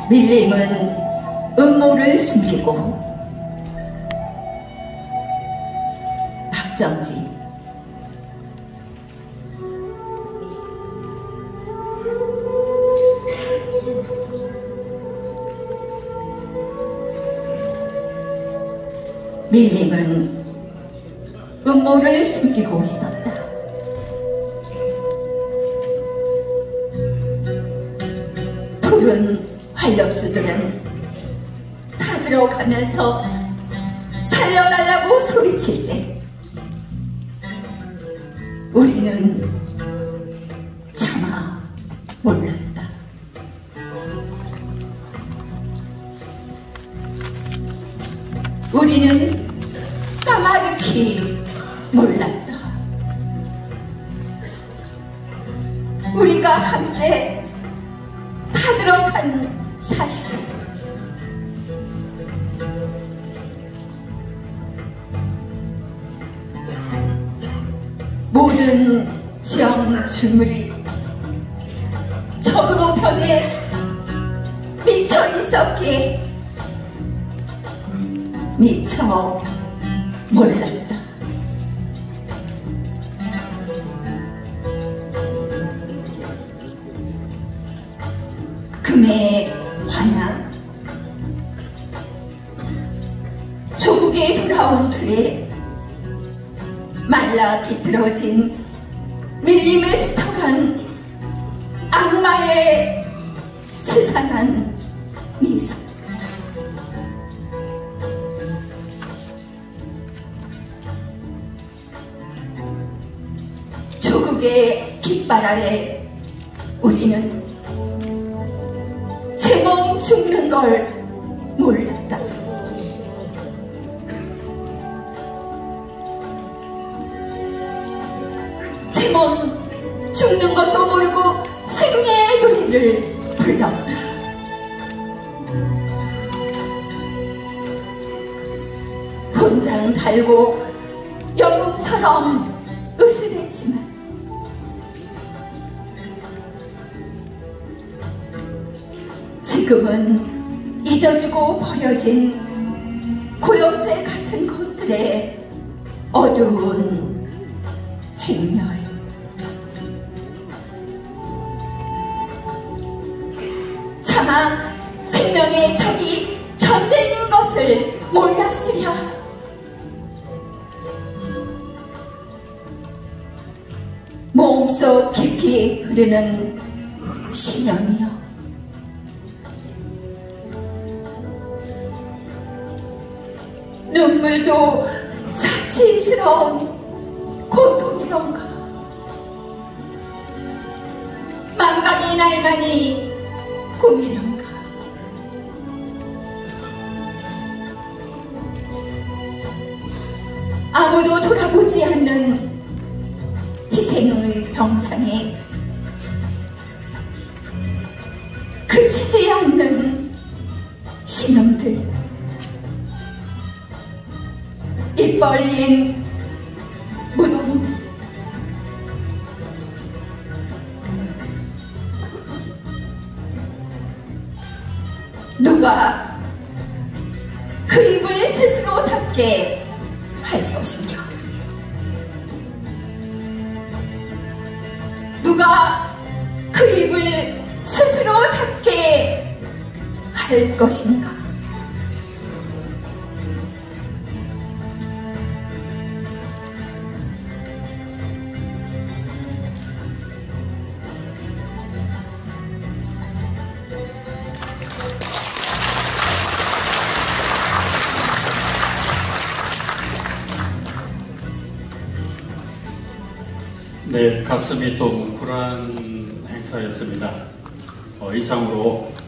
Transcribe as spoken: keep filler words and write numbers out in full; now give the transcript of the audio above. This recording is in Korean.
밀림은 음모를 숨기고 박정지 밀림은 음모를 숨기고 있었다. 푸른 활력수들은 다 들어가면서 살려달라고 소리칠 때 우리는 차마 몰랐다. 우리는 까마득히 몰랐다. 우리가 함께 다 들어간 사실. 모든 정주물이 적으로 변해 미쳐 있었기에 미처 몰랐다. 금의 환양, 조국에 돌아온 뒤에 말라 비틀어진 밀림에 스쳐간 악마의 스산한 미소. 조국의 깃발 아래 우리는 제 몸 죽는 걸 몰랐다. 제 몸 죽는 것도 모르고 승리의 노래를 불렀다. 혼장 달고 영웅처럼 으스댔지만 지금은 잊어주고 버려진 고염제 같은 것들의 어두운 행렬. 차마 생명의 적이 전쟁인 것을 몰랐으랴. 몸속 깊이 흐르는 신념이여, 눈물도 사치스러운 고통이던가, 망각의 날만이 꿈이던가. 아무도 돌아보지 않는 희생의 병상에 그치지 않는 신음들, 입 벌린 무덤, 누가 그 입을 스스로 닫게 할 것인가? 누가 그 입을 스스로 닫게 할 것인가? 네, 가슴이 또 뭉클한 행사였습니다. 어, 이상으로